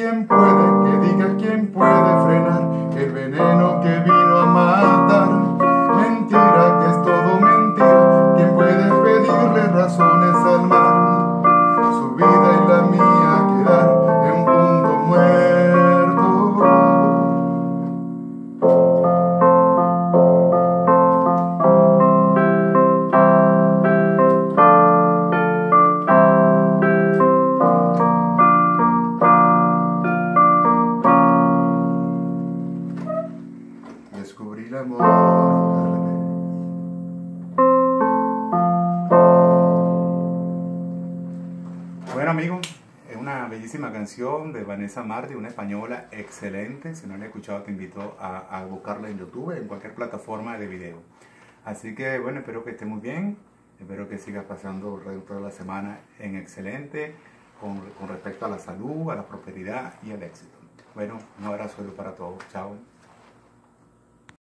¿Quién puede, que diga quién puede frenar el veneno que vino a matar? Mentira, que es todo mentira. ¿Quién puede pedirle razones al mar? Su vida y la mía quedar en punto muerto. Descubrí el amor tal vez. Bueno, amigos, es una bellísima canción de Vanessa Martí, una española excelente. Si no la has escuchado, te invito a buscarla en YouTube, en cualquier plataforma de video. Así que, bueno, espero que esté muy bien. Espero que sigas pasando el resto de la semana en excelente con respecto a la salud, a la prosperidad y al éxito. Bueno, un abrazo para todos. Chao.